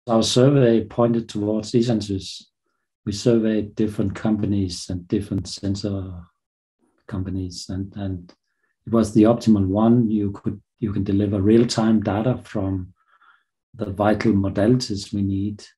our survey pointed towards Isansys. We surveyed different companies and different sensor companies, and it was the optimal one. You can deliver real-time data from the vital modalities we need,